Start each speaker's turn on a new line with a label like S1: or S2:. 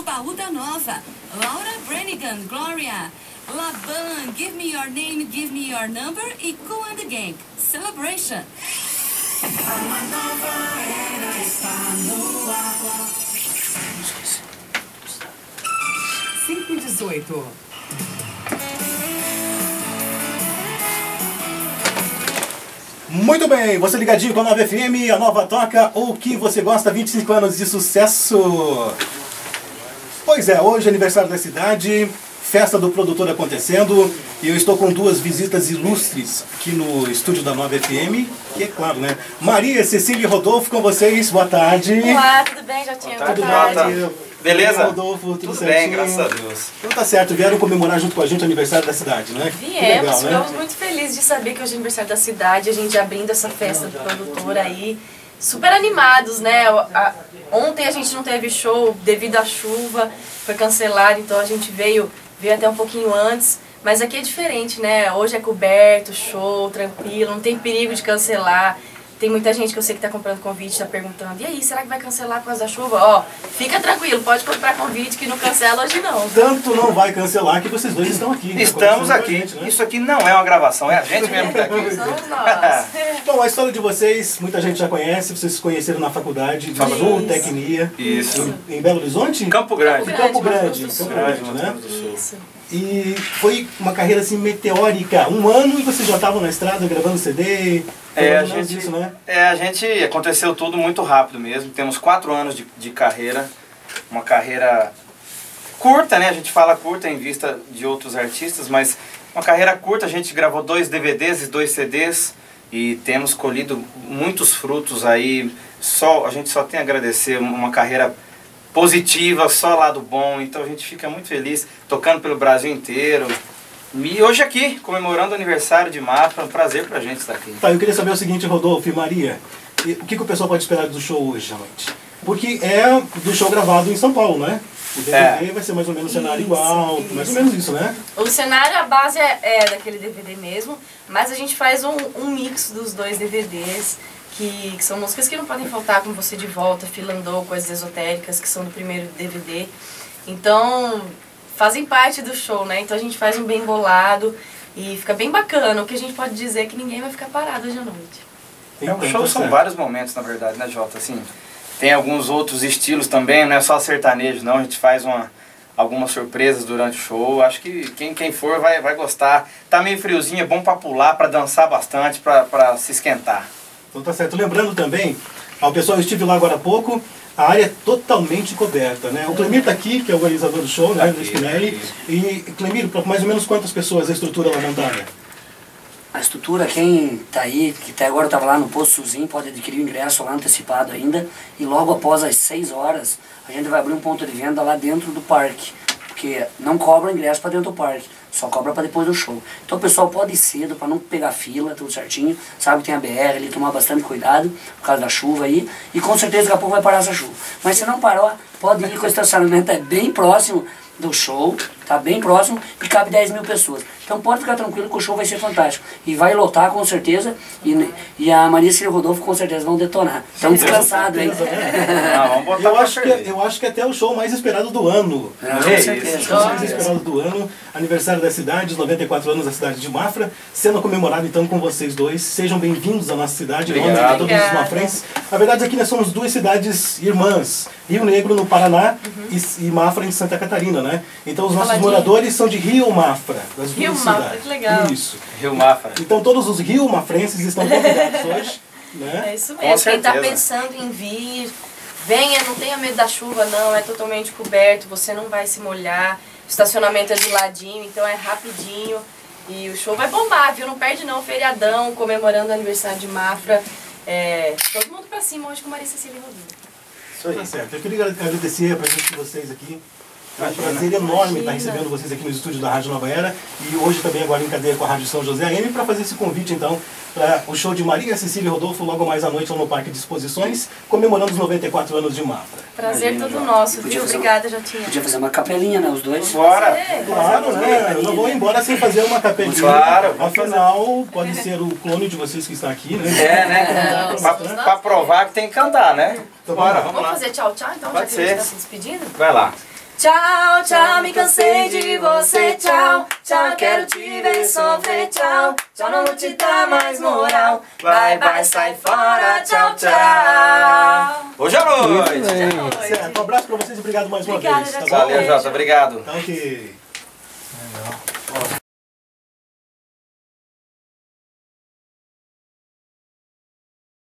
S1: baú da nova. Laura Brannigan, Gloria. Laban, give me your name, give me your number e Cool and the Gang. Celebration.
S2: Uma nova era está no ar.
S3: 5:18.
S4: Muito bem, você ligadinho com a Nova FM, a Nova toca o que você gosta, 25 anos de sucesso. Pois é, hoje é aniversário da cidade, festa do produtor acontecendo, e eu estou com duas visitas ilustres aqui no estúdio da Nova FM, que é claro, né? Maria, Cecília e Rodolfo com vocês, boa tarde.
S5: Olá, tudo bem, Jotinha?
S4: Boa tarde.
S6: Beleza?
S4: Rodolfo, tudo certinho?
S6: Bem, graças a Deus.
S4: Então tá certo, vieram comemorar junto com a gente o aniversário da cidade, né?
S5: Viemos, ficamos muito felizes de saber que hoje é aniversário da cidade, a gente abrindo essa festa do produtor aí, super animados, né? Ontem a gente não teve show devido à chuva, foi cancelado, então a gente veio até um pouquinho antes, mas aqui é diferente, né? Hoje é coberto, show, tranquilo, não tem perigo de cancelar. Tem muita gente que eu sei que está comprando convite, está perguntando, e aí, será que vai cancelar por causa da chuva? Ó, fica tranquilo, pode comprar convite que não cancela hoje não.
S4: Tanto não vai cancelar que vocês dois estão aqui.
S6: Estamos aqui.
S4: Gente, né?
S6: Isso aqui não é uma gravação, é a gente mesmo que está aqui.
S5: Somos nós.
S4: Bom, a história de vocês, muita gente já conhece, vocês se conheceram na faculdade de Zootecnia.
S6: Isso.
S4: Em Belo Horizonte?
S6: Campo Grande.
S4: Campo Grande, né?
S5: Isso.
S4: E foi uma carreira assim meteórica, 1 ano e vocês já estavam na estrada gravando CD. Disso, né?
S6: A gente aconteceu tudo muito rápido mesmo. Temos 4 anos de carreira, uma carreira curta, né? A gente fala curta em vista de outros artistas, mas uma carreira curta. A gente gravou 2 DVDs e 2 CDs e temos colhido muitos frutos aí. A gente só tem a agradecer, uma carreira positiva, só lado bom, então a gente fica muito feliz, tocando pelo Brasil inteiro. E hoje aqui, comemorando o aniversário de Mafra, é um prazer pra gente estar aqui.
S4: Tá, eu queria saber o seguinte, Rodolfo e Maria, o que o pessoal pode esperar do show hoje à noite? Porque é do show gravado em São Paulo, né? O DVD vai ser mais ou menos um cenário igual, mais ou menos isso, né?
S5: O cenário, a base é daquele DVD mesmo, mas a gente faz um mix dos 2 DVDs, que são músicas que não podem faltar, como Você de Volta, Filandou, Coisas Esotéricas, que são do primeiro DVD. Então, fazem parte do show, né? Então a gente faz um bem bolado e fica bem bacana. O que a gente pode dizer é que ninguém vai ficar parado hoje à noite.
S6: O show são vários momentos, na verdade, né, Jota? Assim, tem alguns outros estilos também, não é só sertanejo, não. A gente faz algumas surpresas durante o show. Acho que quem for vai gostar. Tá meio friozinho, é bom pra pular, pra dançar bastante, pra se esquentar.
S4: Então tá certo. Lembrando também, ao pessoal, eu estive lá agora há pouco, a área é totalmente coberta, né? O Clemir tá aqui, que é o organizador do show, né? Do Spinelli. E, Clemir, para mais ou menos quantas pessoas a estrutura lá montada?
S7: A estrutura, quem tá aí, que até agora estava lá no Posto Suzinho, pode adquirir o ingresso lá antecipado ainda. E logo após as 6 horas, a gente vai abrir um ponto de venda lá dentro do parque. Porque não cobra ingresso para dentro do parque, só cobra para depois do show. Então o pessoal pode ir cedo para não pegar fila, tudo certinho. Sabe que tem a BR ali, tomar bastante cuidado por causa da chuva aí. E com certeza daqui a pouco vai parar essa chuva. Mas se não parar, pode ir, que o estacionamento é bem próximo do show, tá bem próximo e cabe 10 mil pessoas. Então pode ficar tranquilo que o show vai ser fantástico. E vai lotar com certeza, e a Maria e o Rodolfo com certeza vão detonar. Estão descansados, hein?
S4: Eu acho que até o show mais esperado do ano.
S7: Com certeza.
S4: O show mais esperado do ano, aniversário da cidade, os 94 anos da cidade de Mafra, sendo comemorado então com vocês dois. Sejam bem-vindos à nossa cidade, em nome de todos os mafrenses. Na verdade aqui nós somos 2 cidades irmãs, Rio Negro no Paraná e Mafra em Santa Catarina, né? Então os nossos moradores são de Rio Mafra, das
S5: Rio Mafra, que legal.
S4: Isso.
S6: Rio Mafra.
S4: Então todos os Rio Mafrenses estão convidados hoje, né?
S5: É isso mesmo. Quem está pensando em vir, venha, não tenha medo da chuva não, é totalmente coberto, você não vai se molhar, o estacionamento é do ladinho, então é rapidinho e o show vai bombar, viu? Não perde não, feriadão, comemorando o aniversário de Mafra. Todo mundo pra cima hoje com Maria Cecília e Rodolfo.
S4: Isso aí. Tá certo. Eu queria agradecer a presença de vocês aqui. É um prazer enorme estar recebendo vocês aqui no estúdio da Rádio Nova Era e hoje também agora em cadeia com a Rádio São José AM para fazer esse convite então para o show de Maria Cecília e Rodolfo logo mais à noite lá no Parque de Exposições, comemorando os 94 anos de Mafra.
S5: Prazer todo nosso, viu? Obrigada, Jotinha.
S7: Podia fazer uma capelinha, né, os dois?
S6: Bora!
S4: Claro, né? Eu não vou embora sem fazer uma capelinha.
S6: Claro.
S4: Afinal, pode ser o clone de vocês que está aqui, né?
S6: Né? Pra provar que tem que cantar, né?
S4: Então,
S6: Bora,
S5: Vamos fazer tchau, tchau então,
S6: Pode
S5: já que a gente
S6: ser.
S5: está se despedindo?
S6: Vai lá.
S5: Tchau, tchau, me cansei de você, tchau. Tchau, quero te ver sofrer, tchau. Tchau, não vou te dar mais moral. Bye, bye, sai fora, tchau, tchau.
S6: Hoje à noite.
S4: Certo, um abraço pra vocês e obrigado mais uma
S5: Obrigada,
S4: vez. Tá
S5: Jota.
S4: bom?
S6: Valeu, Jota. Obrigado.
S4: Então que...